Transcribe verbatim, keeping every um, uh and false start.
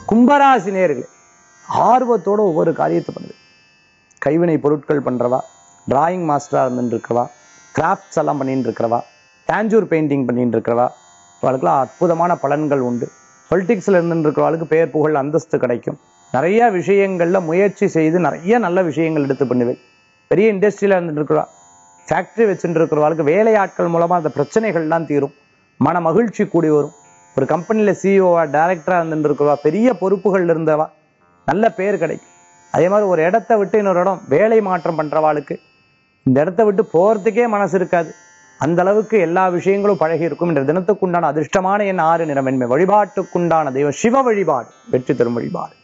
கும்பராசி நேயர்களே ஆர்வத்தோட ஒவ்வொரு காரியத்தை பண்ணுது. கைவினை பொருட்கள் பண்றவா, டிராயிங் மாஸ்டரா இருந்துட்டு இருக்கிறவா, கிராஃப்ட்ஸ் எல்லாம் பண்ணிட்டு இருக்கிறவா, டான்ஜூர் பெயிண்டிங் பண்ணிட்டு இருக்கிறவா, அவளுக்குலாம் அற்புதமான பலன்கள் உண்டு. பொலிட்டிக்ஸ்ல இருந்துட்டு இருக்கிறவளுக்கு பெயர் புகழ் அந்தஸ்து கிடைக்கும். நிறைய விஷயங்கள்ல முயற்சி செய்து நிறைய நல்ல விஷயங்கள் எடுத்து பண்ணுவேன். பெரிய இண்டஸ்ட்ரியில இருந்துட்டு இருக்கிறவா, ஃபேக்டரி வச்சுட்டு இருக்கிறவளுக்கு வேலையாட்கள் மூலமா அந்த பிரச்சனைகள்லாம் தீரும். மன மகிழ்ச்சி கூடி வரும். ஒரு கம்பெனியில சிஇஓவா டைரக்டரா இருந்துட்டு இருக்கிறவா, பெரிய பொறுப்புகள் இருந்தவா, நல்ல பேர் கிடைக்கும். அதே மாதிரி ஒரு இடத்த விட்டு இன்னொரு இடம் வேலை மாற்றம் பண்றவாளுக்கு இந்த இடத்த விட்டு போறதுக்கே மனசு இருக்காது. அந்த அளவுக்கு எல்லா விஷயங்களும் பழகி இருக்கும். என்ற தினத்துக்குண்டான அதிர்ஷ்டமான என் ஆறு நிறம் வெண்மை. வழிபாட்டுக்குண்டான தெய்வம் சிவ வழிபாடு வெற்றி தரும் வழிபாடு.